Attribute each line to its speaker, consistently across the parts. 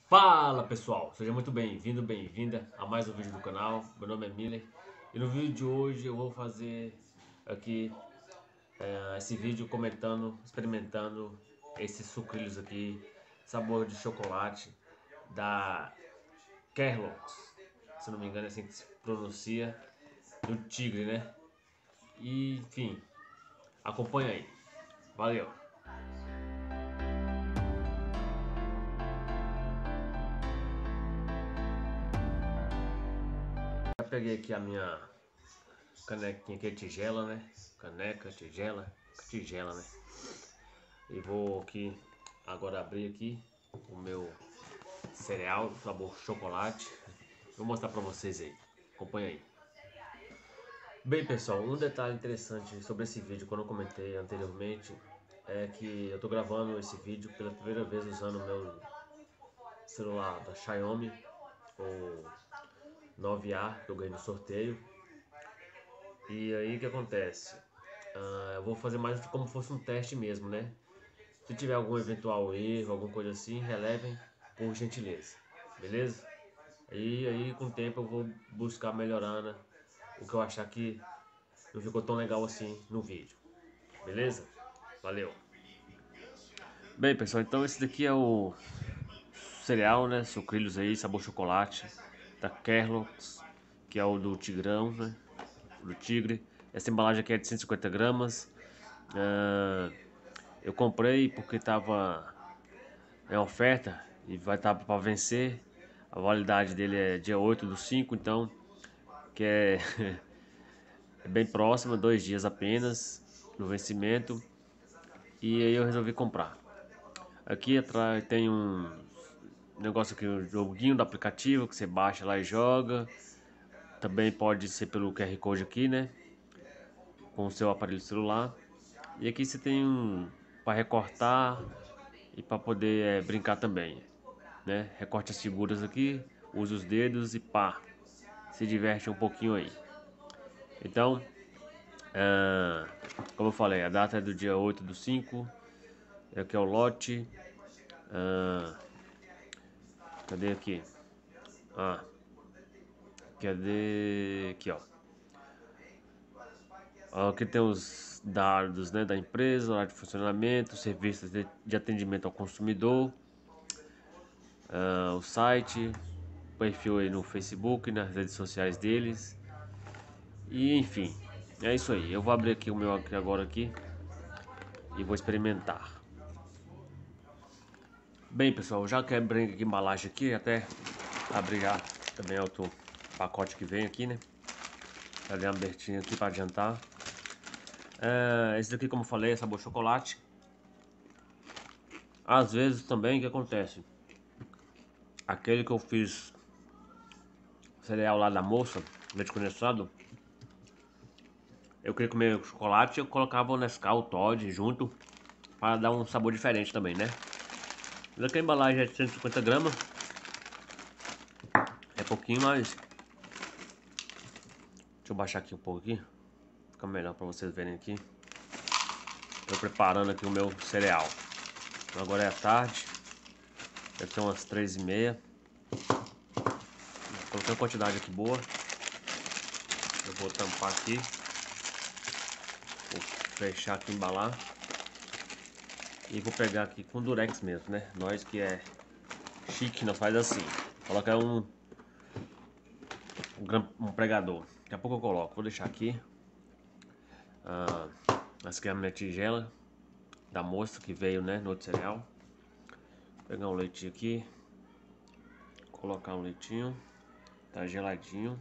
Speaker 1: Fala pessoal, seja muito bem-vindo, bem-vinda a mais um vídeo do canal. Meu nome é Miller e no vídeo de hoje eu vou fazer aqui esse vídeo comentando, experimentando esses sucrilhos aqui, sabor de chocolate da Kellogg's, se não me engano é assim que se pronuncia, do tigre, né? E enfim, acompanha aí, valeu! Já peguei aqui a minha canequinha que é tigela, né? Caneca, tigela, né? E vou aqui agora abrir aqui o meu cereal sabor chocolate. Vou mostrar pra vocês aí. Acompanha aí. Bem pessoal, um detalhe interessante sobre esse vídeo, quando eu comentei anteriormente, é que eu tô gravando esse vídeo pela primeira vez usando o meu celular da Xiaomi, o 9A, que eu ganhei no sorteio. E aí o que acontece? Eu vou fazer mais como se fosse um teste mesmo, né? Se tiver algum eventual erro, alguma coisa assim, relevem por gentileza, beleza? E aí com o tempo eu vou buscar melhorando o que eu achar que não ficou tão legal assim no vídeo, beleza? Valeu! Bem pessoal, então esse daqui é o cereal, né? Sucrilhos aí, sabor chocolate da Kellogg's, que é o do tigrão, né? Do tigre. Essa embalagem aqui é de 150 gramas. Eu comprei porque tava em oferta e vai estar para vencer. A validade dele é dia 8/5, então que é, é bem próxima, 2 dias apenas no vencimento. E aí eu resolvi comprar. Aqui atrás tem um negócio aqui, um joguinho do aplicativo que você baixa lá e joga. Também pode ser pelo QR Code aqui, né? Com o seu aparelho celular. E aqui você tem um para recortar e para poder brincar também, né? Recorte as figuras aqui, usa os dedos e pá, se diverte um pouquinho aí. Então, como eu falei, a data é do dia 8/5, aqui é o lote. Cadê aqui? Cadê? Aqui, ó. Aqui tem os dados, né, da empresa, horário de funcionamento, serviços de atendimento ao consumidor, o site, perfil aí no Facebook, nas redes sociais deles. E enfim, é isso aí. Eu vou abrir aqui o meu aqui agora aqui e vou experimentar. Bem pessoal, já quebrei a embalagem aqui, até abrir já também outro pacote que vem aqui, né? Já dei uma abertinha aqui para adiantar. Esse daqui, como eu falei, é sabor chocolate. Às vezes também o que acontece? Aquele que eu fiz cereal lá da moça, leite condensado, eu queria comer chocolate e eu colocava o Nescau, o Toddy junto para dar um sabor diferente também, né? Mas aqui a embalagem é de 150 gramas. É pouquinho, mas deixa eu baixar aqui um pouco aqui. Fica melhor para vocês verem aqui. Eu preparando aqui o meu cereal. Agora é a tarde. Deve ser umas 3h30. Coloquei uma quantidade aqui boa. Eu vou tampar aqui. Vou fechar aqui, embalar. E vou pegar aqui com durex mesmo, né? Nós que é chique, não faz assim. Coloca um pregador. Daqui a pouco eu coloco. Vou deixar aqui. Essa aqui é a minha tigela da moça que veio, né, no outro cereal. Vou pegar um leitinho aqui. Colocar um leitinho. Tá geladinho.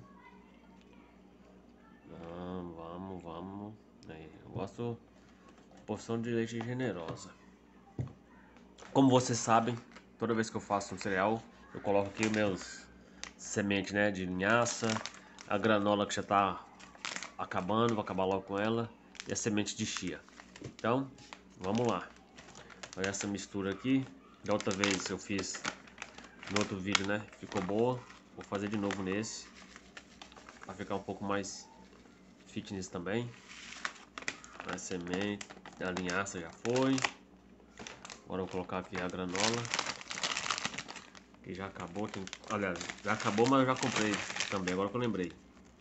Speaker 1: Vamos. Aí, eu gosto de porção de leite generosa. Como vocês sabem, toda vez que eu faço um cereal, eu coloco aqui meus sementes, né, de linhaça, a granola que já tá acabando, vou acabar logo com ela, e a semente de chia. Então, vamos lá. Olha essa mistura aqui. Da outra vez eu fiz no outro vídeo, né, ficou boa. Vou fazer de novo nesse, para ficar um pouco mais fitness também. A semente, a linhaça já foi. Agora eu vou colocar aqui a granola. que já acabou. Aliás, já acabou, mas eu já comprei também, agora que eu lembrei.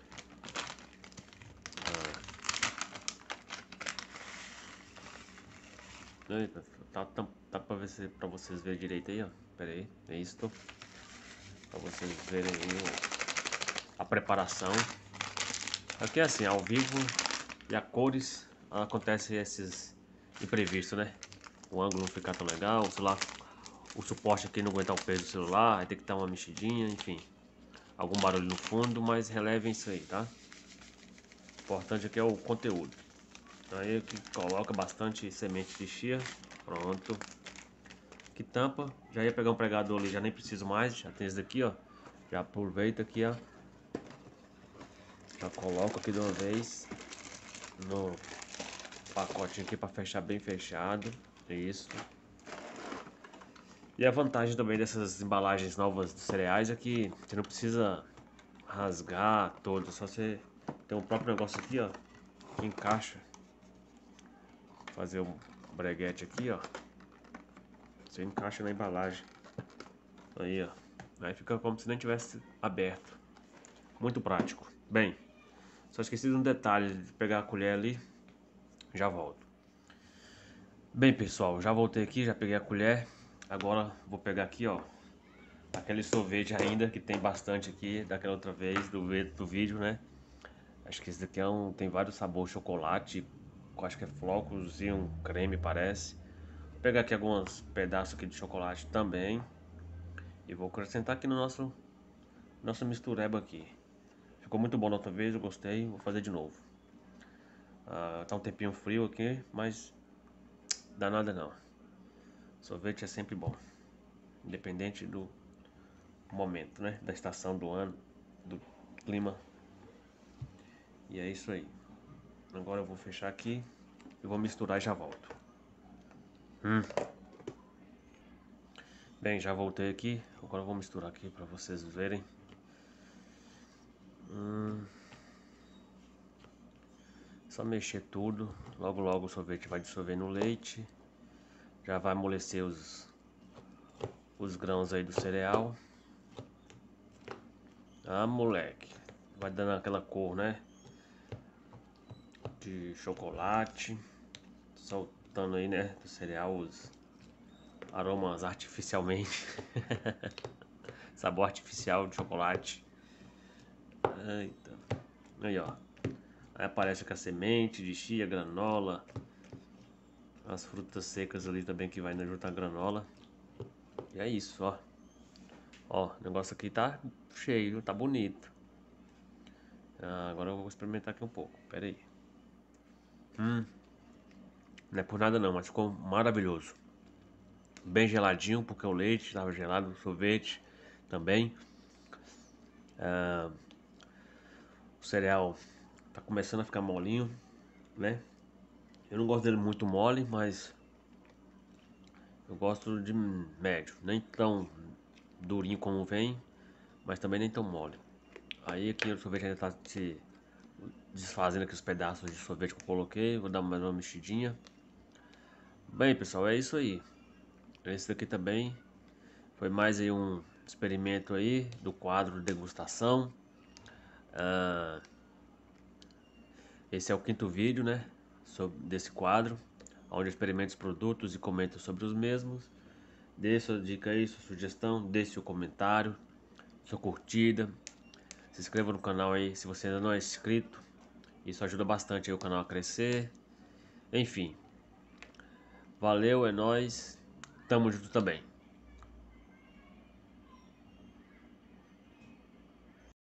Speaker 1: Eita, tá pra ver se, pra vocês verem direito aí, ó. Pera aí, é isso. Pra vocês verem aí a preparação. Aqui é assim, ao vivo e a cores acontece esses imprevistos, né? O ângulo não fica tão legal, o celular, o suporte aqui não aguentar o peso do celular, aí tem que dar uma mexidinha, enfim. Algum barulho no fundo, mas relevem isso aí, tá? O importante aqui é o conteúdo. Aí aqui coloca bastante semente de chia. Pronto. Que tampa. Já ia pegar um pregador ali, já nem preciso mais. Já tem esse daqui, ó. Já aproveita aqui, ó. Já coloco aqui de uma vez no pacotinho aqui para fechar bem fechado. Isso. E a vantagem também dessas embalagens novas de cereais é que você não precisa rasgar todo, só você tem um próprio negócio aqui, ó, que encaixa. Fazer um breguete aqui, ó. Você encaixa na embalagem. Aí, ó. Aí fica como se nem tivesse aberto. Muito prático. Bem, só esqueci de um detalhe de pegar a colher ali. Já volto. Bem, pessoal, já voltei aqui, já peguei a colher. Agora vou pegar aqui, ó, aquele sorvete ainda que tem bastante aqui daquela outra vez do vídeo, né? Acho que esse daqui tem vários sabores, chocolate, acho que é flocos e um creme, parece. Vou pegar aqui alguns pedaços aqui de chocolate também e vou acrescentar aqui no nossa mistureba aqui. Ficou muito bom da outra vez, eu gostei, vou fazer de novo. Tá um tempinho frio aqui, mas dá nada não. Sorvete é sempre bom, independente do momento, né? Da estação do ano, do clima. E é isso aí. Agora eu vou fechar aqui e vou misturar e já volto. Bem, já voltei aqui. Agora eu vou misturar aqui para vocês verem. Só mexer tudo. Logo logo o sorvete vai dissolver no leite. Já vai amolecer os grãos aí do cereal. Ah, moleque. Vai dando aquela cor, né? De chocolate. Soltando aí, né? Do cereal os aromas artificialmente. Sabor artificial de chocolate. Eita. Aí, ó. Aí aparece com a semente de chia, granola. As frutas secas ali também que vai junto à granola. E é isso, ó. Ó, o negócio aqui tá cheio, tá bonito. Agora eu vou experimentar aqui um pouco. Pera aí. Não é por nada não, mas ficou maravilhoso. Bem geladinho, porque o leite estava gelado, o sorvete também. O cereal tá começando a ficar molinho, né? Eu não gosto dele muito mole, mas eu gosto de médio. Nem tão durinho como vem, mas também nem tão mole. Aí aqui o sorvete ainda tá se desfazendo aqui os pedaços de sorvete que eu coloquei. Vou dar mais uma mexidinha. Bem, pessoal, é isso aí. Esse daqui também foi mais aí um experimento aí do quadro de degustação. Esse é o quinto vídeo, né, desse quadro, onde eu experimento os produtos e comento sobre os mesmos. Dê sua dica aí, sua sugestão, deixe seu comentário, sua curtida. Se inscreva no canal aí se você ainda não é inscrito. Isso ajuda bastante aí o canal a crescer. Enfim, valeu, é nóis. Tamo junto também.